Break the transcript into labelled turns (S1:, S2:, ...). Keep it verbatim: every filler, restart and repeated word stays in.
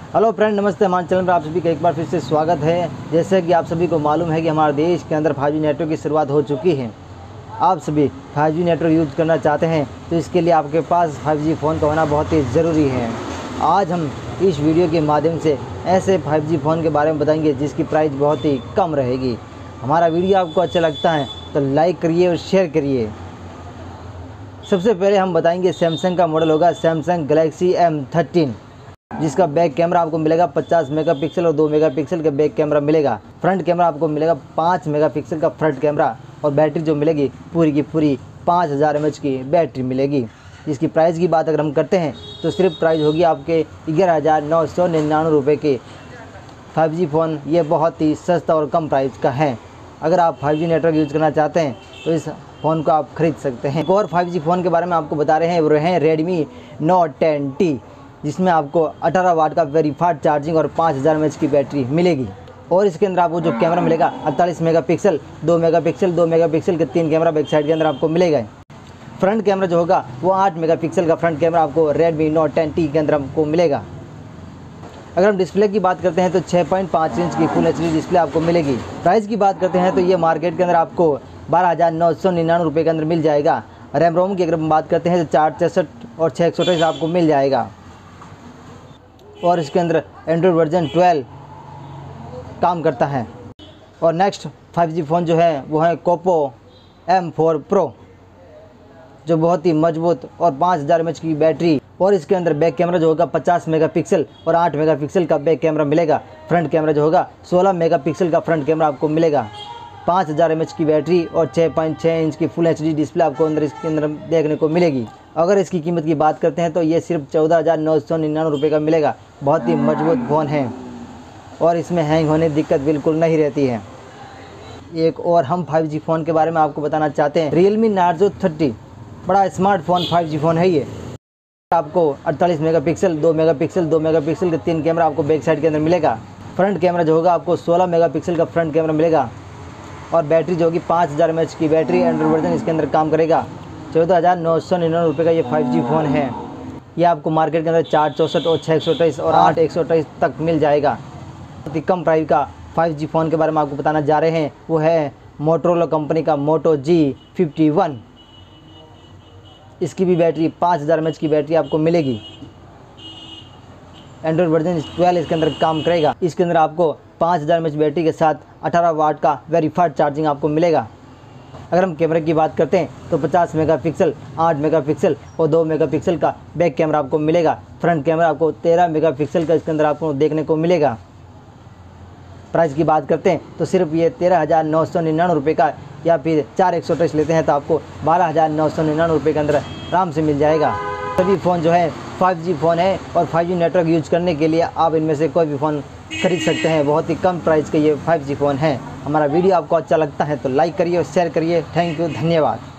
S1: Hello friend, नमस्ते। हमारे channel पर आप सभी का एक बार फिर से स्वागत है। जैसे कि आप सभी को मालूम है कि हमारे देश के अंदर फाइव जी नेटवर्क की शुरुआत हो चुकी है। आप सभी फाइव जी नेटवर्क यूज़ करना चाहते हैं तो इसके लिए आपके पास फाइव जी फ़ोन का होना बहुत ही ज़रूरी है। आज हम इस वीडियो के माध्यम से ऐसे फाइव जी फ़ोन के बारे में बताएंगे जिसकी प्राइस बहुत ही कम रहेगी। हमारा वीडियो आपको अच्छा लगता है तो लाइक करिए और शेयर करिए। सबसे पहले हम बताएंगे सैमसंग का मॉडल होगा सैमसंग गैलेक्सी एम थर्टीन, जिसका बैक कैमरा आपको मिलेगा पचास मेगापिक्सल और दो मेगापिक्सल का बैक कैमरा मिलेगा। फ्रंट कैमरा आपको मिलेगा पाँच मेगापिक्सल का फ्रंट कैमरा और बैटरी जो मिलेगी पूरी की पूरी पाँच हज़ार एम एच की बैटरी मिलेगी। इसकी प्राइस की बात अगर हम करते हैं तो सिर्फ प्राइस होगी आपके ग्यारह हज़ार नौ सौ निन्यानवे रुपये के। फाइव जी फ़ोन ये बहुत ही सस्ता और कम प्राइस का है। अगर आप फाइव जी नेटवर्क यूज़ करना चाहते हैं तो इस फ़ोन को आप खरीद सकते हैं। एक और फाइव जी फ़ोन के बारे में आपको बता रहे हैं, वो हैं रेडमी नोट टेन टी, जिसमें आपको अठारह वाट का वेरी फास्ट चार्जिंग और पाँच हज़ार एम एच की बैटरी मिलेगी। और इसके अंदर आपको जो कैमरा मिलेगा अड़तालीस मेगापिक्सल, दो मेगापिक्सल, दो मेगापिक्सल के तीन कैमरा बैक साइड के अंदर आपको मिलेगा। फ्रंट कैमरा जो होगा वो आठ मेगापिक्सल का फ्रंट कैमरा आपको रेडमी नोट टेन टी के अंदर आपको मिलेगा। अगर हम डिस्प्ले की बात करते हैं तो छः पॉइंट पाँच इंच की फुल एच डी डिस्प्ले आपको मिलेगी। प्राइस की बात करते हैं तो ये मार्केट के अंदर आपको बारह हज़ार नौ सौ निन्यानवे रुपये के अंदर मिल जाएगा। रैम रोम की अगर हम बात करते हैं तो चार चौंसठ और छः एक सौ अट्ठाईस आपको मिल जाएगा। और इसके अंदर एंड्रॉयड वर्जन ट्वेल्व काम करता है। और नेक्स्ट फाइव जी फ़ोन जो है वो है कोपो एम फोर प्रो, जो बहुत ही मजबूत और पाँच हज़ार एम एच की बैटरी। और इसके अंदर बैक कैमरा जो होगा पचास मेगापिक्सल और आठ मेगापिक्सल का बैक कैमरा मिलेगा। फ्रंट कैमरा जो होगा सोलह मेगापिक्सल का फ्रंट कैमरा आपको मिलेगा। पाँच हज़ार एम एच की बैटरी और छः पॉइंट छः इंच की फुल एच डी डिस्प्ले आपको अंदर इसके अंदर देखने को मिलेगी। अगर इसकी कीमत की बात करते हैं तो ये सिर्फ चौदह हज़ार नौ सौ निन्यानवे रुपये का मिलेगा। बहुत ही मजबूत फ़ोन है और इसमें हैंग होने की दिक्कत बिल्कुल नहीं रहती है। एक और हम फाइव जी फ़ोन के बारे में आपको बताना चाहते हैं, रियलमी नार्जो थर्टी, बड़ा स्मार्टफोन फाइव जी फ़ोन है ये। आपको अड़तालीस मेगापिक्सल, दो मेगापिक्सल, दो मेगापिक्सल के तीन कैमरा आपको बैक साइड के अंदर मिलेगा। फ्रंट कैमरा जो होगा आपको सोलह मेगापिक्सल का फ्रंट कैमरा मिलेगा। और बैटरी जो होगी पाँच हज़ार एम एच की बैटरी, एंड्रॉयड वर्जन इसके अंदर काम करेगा। चौदह हज़ार नौ सौ निन्यानवे रुपये का ये फाइव जी फ़ोन है। ये आपको मार्केट के अंदर चार चौंसठ और छः एक सौ अट्ठाईस और आठ एक सौ अट्ठाईस तक मिल जाएगा। बहुत ही कम प्राइस का फाइव जी फ़ोन के बारे में आपको बताना जा रहे हैं, वो है मोटोरोला कंपनी का मोटो जी फिफ्टी वन। इसकी भी बैटरी पाँच हज़ार एम एच की बैटरी आपको मिलेगी। एंड्रॉयड वर्जन ट्वेल्व इसके अंदर काम करेगा। इसके अंदर आपको पाँच हज़ार एम एच बैटरी के साथ अठारह वाट का वेरी फास्ट चार्जिंग आपको मिलेगा। अगर हम कैमरे की बात करते हैं तो पचास मेगापिक्सल, आठ मेगापिक्सल और दो मेगापिक्सल का बैक कैमरा आपको मिलेगा। फ्रंट कैमरा आपको तेरह मेगापिक्सल का इसके अंदर आपको देखने को मिलेगा। प्राइस की बात करते हैं तो सिर्फ ये तेरह हज़ार नौ सौ निन्यानवे रुपये का, या फिर चार एक सौ अट्ठाईस लेते हैं तो आपको बारह हज़ार नौ सौ निन्यानवे रुपये के अंदर आराम से मिल जाएगा। सभी फ़ोन जो है फाइव जी फ़ोन है और फाइव जी नेटवर्क यूज करने के लिए आप इनमें से कोई भी फ़ोन खरीद सकते हैं। बहुत ही कम प्राइस के ये फाइव जी फ़ोन है। हमारा वीडियो आपको अच्छा लगता है तो लाइक करिए और शेयर करिए। थैंक यू, धन्यवाद।